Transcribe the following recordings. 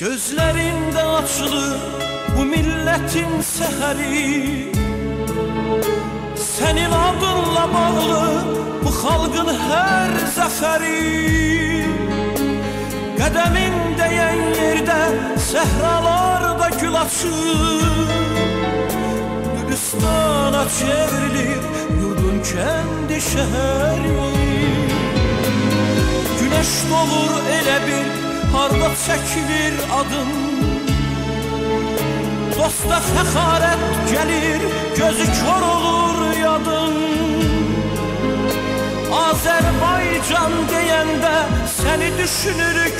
Gözlerinde açılır bu milletin seheri, senin adınla bağlı bu halkın her zaferi. Qədemin değen yerde sehralarda gül açır, Gülistana çevrilir yurdun kendi şehri. Güneş doğur elə bir harda çekilir adın, dosta fəxarət gelir gözü kör olur yadın. Azerbaycan deyəndə seni düşünürük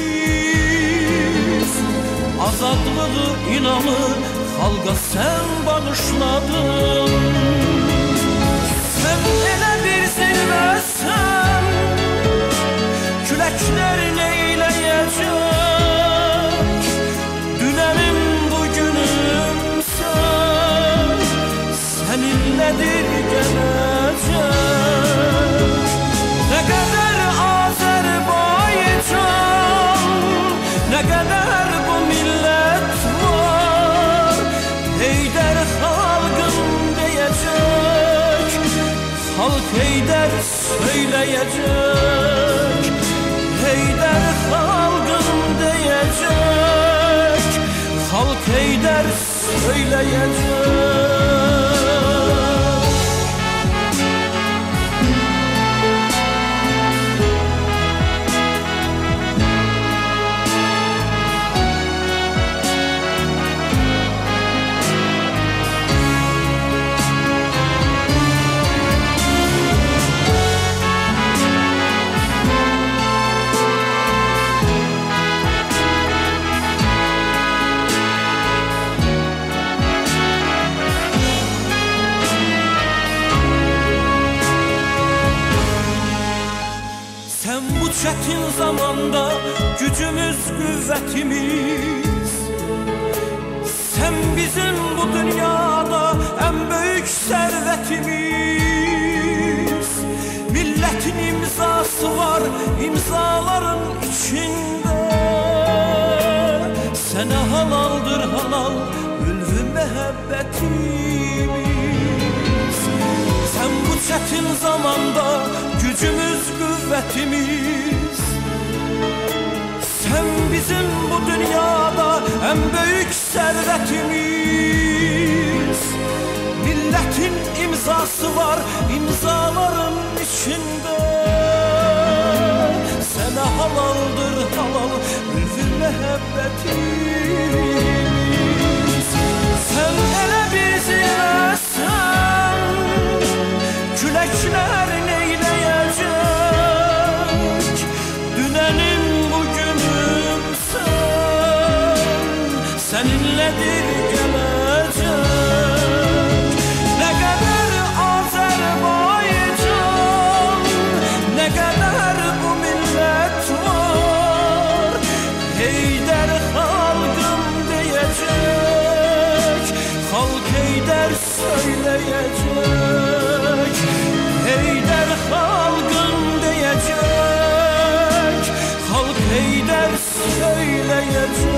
biz, azadlığı inanı xalqa sen bağışladın. Sen elə bir zirvəsən, küləklər neyləyəcək, dünənim bugünümsən, səninlədir gələcək. Ne kadar Azerbaycan, ne kadar bu millet var, Heydər xalqım deyəcək, xalq Heydər söyləyəcək. Heydər xalqım deyəcək, xalq Heydər söyləyəcək. Sen bu çetin zamanda gücümüz, kuvvetimiz, sen bizim bu dünyada en büyük servetimiz. Milletin imzası var imzaların içinde, sana halaldır halal ülvü mehabbetimiz. Sen bu çetin zamanda gücümüz, kuvvetimiz, sen bizim bu dünyada en büyük servetimiz. Milletin imzası var imzaların içinde, sana halaldır halal ülfü mehabbetimiz. Sen ele bir zirvesen, külekler neyleyecek, dünenin bugünümsen, seninledir gelecek. Ne kadar Azerbaycan, ne kadar bu millet var, Heydər xalqım deyecek, xalq Heydər söyleyecek. Heydər xalqım deyecek, xalq Heydər söyleyecek.